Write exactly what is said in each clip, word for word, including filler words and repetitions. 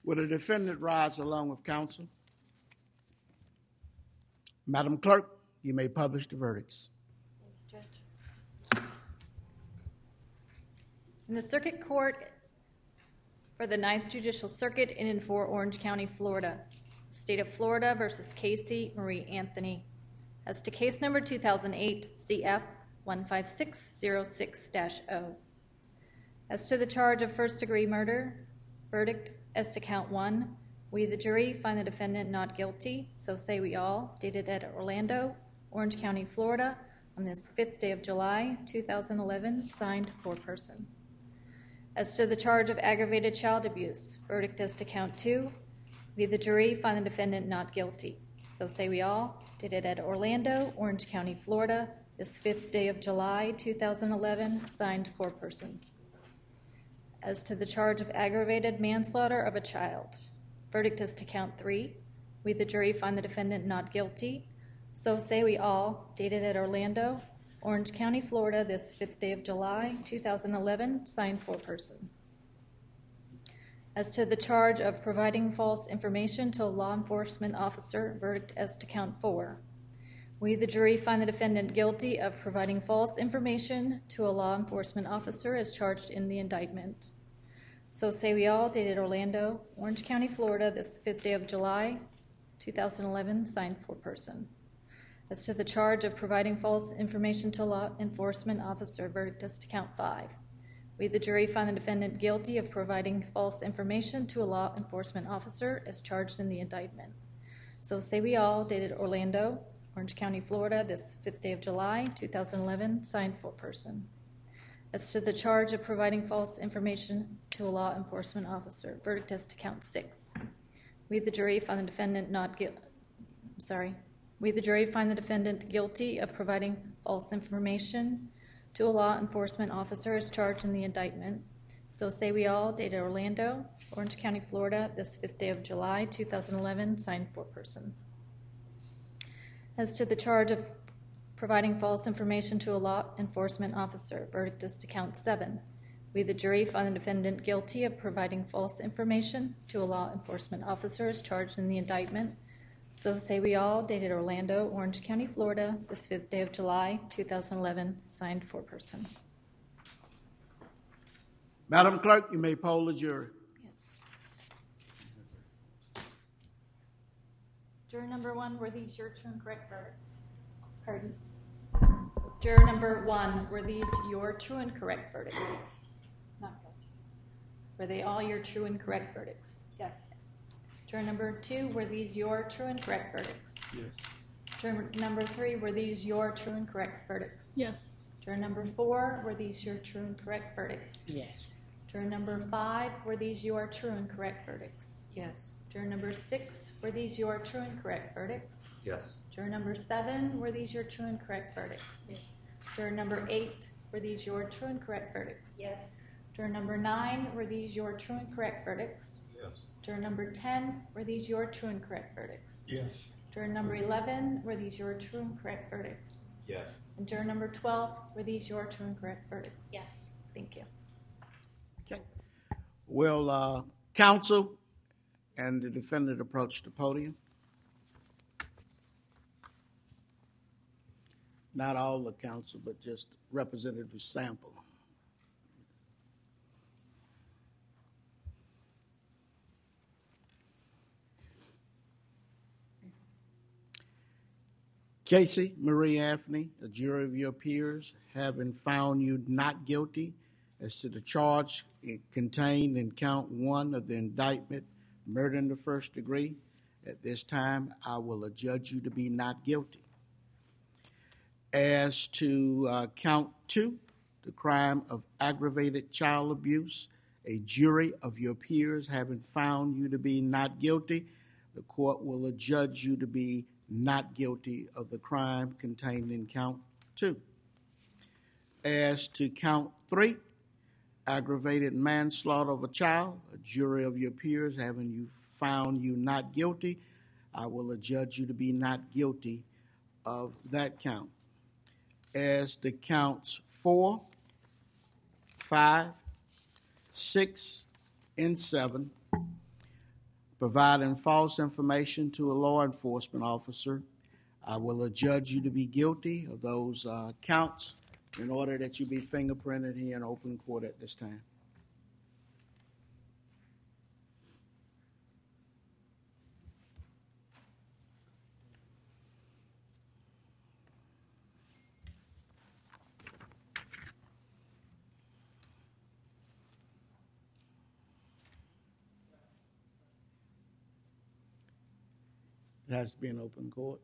Will the defendant rise along with counsel? Madam Clerk, you may publish the verdicts. Thank you, Judge. In the Circuit Court for the Ninth Judicial Circuit in and for Orange County, Florida, State of Florida versus Casey Marie Anthony. As to case number two thousand eight C F one five six zero six dash zero. As to the charge of first-degree murder, verdict as to count one, we, the jury, find the defendant not guilty, so say we all, dated at Orlando, Orange County, Florida, on this fifth day of July, two thousand eleven, signed foreperson. As to the charge of aggravated child abuse, verdict as to count two, we, the jury, find the defendant not guilty, so say we all, dated at Orlando, Orange County, Florida, this fifth day of July, two thousand eleven, signed foreperson. As to the charge of aggravated manslaughter of a child, verdict as to count three, we, the jury, find the defendant not guilty, so say we all, dated at Orlando, Orange County, Florida, this fifth day of July, two thousand eleven, signed foreperson. As to the charge of providing false information to a law enforcement officer, verdict as to count four. We, the jury, find the defendant guilty of providing false information to a law enforcement officer as charged in the indictment. So say we all, dated Orlando, Orange County, Florida, this fifth day of July, two thousand eleven, signed foreperson. As to the charge of providing false information to a law enforcement officer, verdict as to count five. We, the jury, find the defendant guilty of providing false information to a law enforcement officer as charged in the indictment. So say we all, dated Orlando, Orange County, Florida, this fifth day of July, two thousand eleven, signed foreperson. As to the charge of providing false information to a law enforcement officer, verdict as to count six. We, the jury, find the defendant not guilty. Sorry. We, the jury, find the defendant guilty of providing false information to a law enforcement officer as charged in the indictment. So say we all, dated Orlando, Orange County, Florida, this fifth day of July, two thousand eleven, signed foreperson. As to the charge of providing false information to a law enforcement officer, verdict is to count seven. We, the jury, find the defendant guilty of providing false information to a law enforcement officer as charged in the indictment. So say we all, dated Orlando, Orange County, Florida, this fifth day of July, two thousand eleven, signed foreperson. Madam Clerk, you may poll the jury. Yes. Juror number one, were these your true and correct verdicts? Pardon? Juror number one, were these your true and correct verdicts? Not guilty. Were they all your true and correct verdicts? Yes. Juror number two, were these your true and correct verdicts? Yes. Juror number three, were these your true and correct verdicts? Yes. Juror number four, were these your true and correct verdicts? Yes. Juror number five, were these your true and correct verdicts? Yes. Juror number six, were these your true and correct verdicts? Yes. Juror number seven, were these your true and correct verdicts? Yes. Juror number eight, were these your true and correct verdicts? Yes. Juror number nine, were these your true and correct verdicts? Yes. Juror number ten, were these your true and correct verdicts? Yes. Juror number eleven, were these your true and correct verdicts? Yes. And juror number twelve, were these your true and correct verdicts? Yes. Thank you. Okay. Will uh, counsel and the defendant approach the podium? Not all the counsel, but just representative sample. Casey Marie Anthony, a jury of your peers, having found you not guilty as to the charge contained in count one of the indictment, murder in the first degree, at this time I will adjudge you to be not guilty. As to uh, count two, the crime of aggravated child abuse, a jury of your peers having found you to be not guilty, the court will adjudge you to be not guilty of the crime contained in count two. As to count three, aggravated manslaughter of a child, a jury of your peers having you found you not guilty, I will adjudge you to be not guilty of that count. As to counts four, five, six, and seven, providing false information to a law enforcement officer. I will adjudge you to be guilty of those uh, counts in order that you be fingerprinted here in open court at this time. It has to be an open court.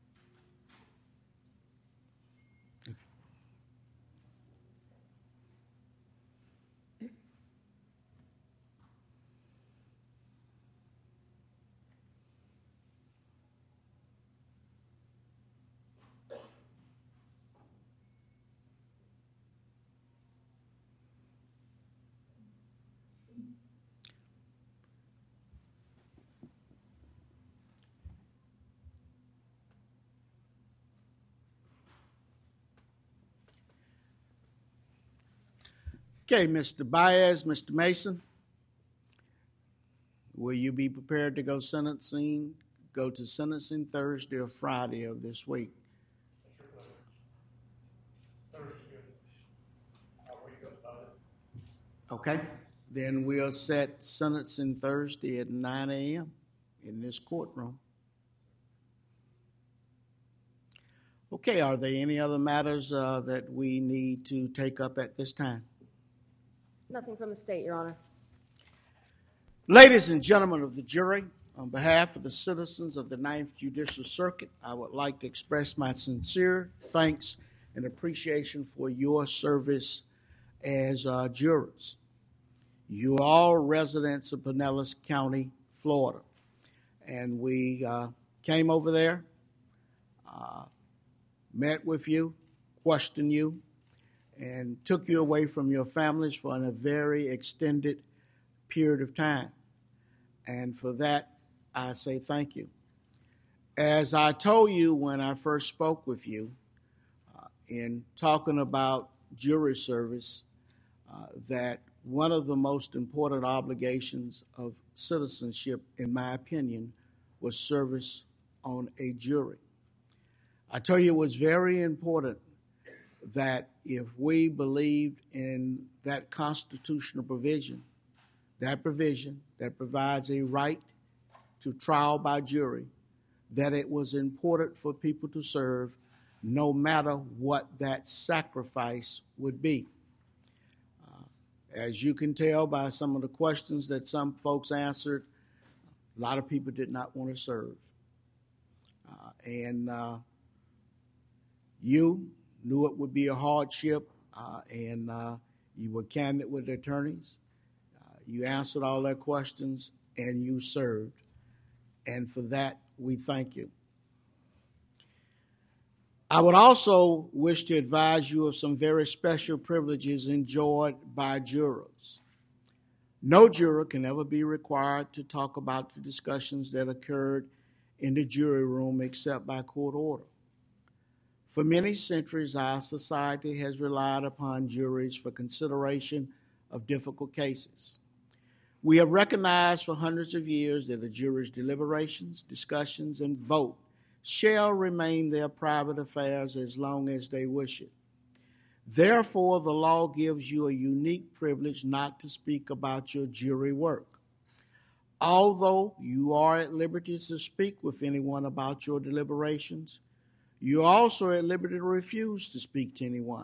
Okay, Mister Baez, Mister Mason, will you be prepared to go sentencing, go to sentencing Thursday or Friday of this week? Okay, then we'll set sentencing Thursday at nine a m in this courtroom. Okay, are there any other matters uh, that we need to take up at this time? Nothing from the state, Your Honor. Ladies and gentlemen of the jury, on behalf of the citizens of the Ninth Judicial Circuit, I would like to express my sincere thanks and appreciation for your service as uh, jurors. You are all residents of Pinellas County, Florida, and we uh, came over there, uh, met with you, questioned you, and took you away from your families for a very extended period of time. And for that, I say thank you. As I told you when I first spoke with you, uh, in talking about jury service, uh, that one of the most important obligations of citizenship, in my opinion, was service on a jury. I told you it was very important that if we believed in that constitutional provision, that provision that provides a right to trial by jury, that it was important for people to serve no matter what that sacrifice would be. Uh, as you can tell by some of the questions that some folks answered, a lot of people did not want to serve. Uh, and uh, you knew it would be a hardship, uh, and uh, you were candid with the attorneys. Uh, you answered all their questions, and you served. And for that, we thank you. I would also wish to advise you of some very special privileges enjoyed by jurors. No juror can ever be required to talk about the discussions that occurred in the jury room except by court order. For many centuries, our society has relied upon juries for consideration of difficult cases. We have recognized for hundreds of years that a jury's deliberations, discussions, and vote shall remain their private affairs as long as they wish it. Therefore, the law gives you a unique privilege not to speak about your jury work. Although you are at liberty to speak with anyone about your deliberations, you are also at liberty to refuse to speak to anyone.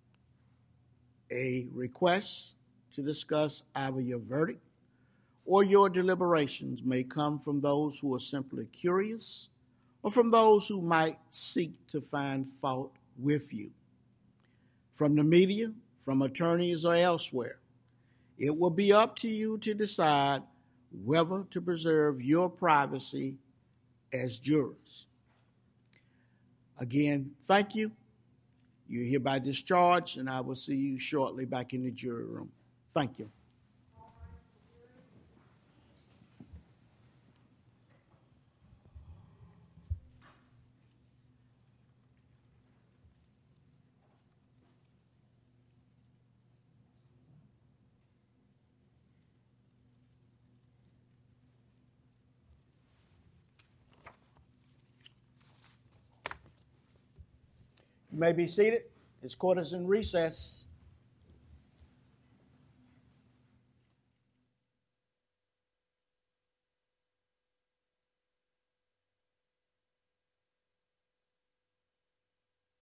A request to discuss either your verdict or your deliberations may come from those who are simply curious or from those who might seek to find fault with you. From the media, from attorneys, or elsewhere, it will be up to you to decide whether to preserve your privacy as jurors. Again, thank you. You're hereby discharged, and I will see you shortly back in the jury room. Thank you. You may be seated. This court is in recess.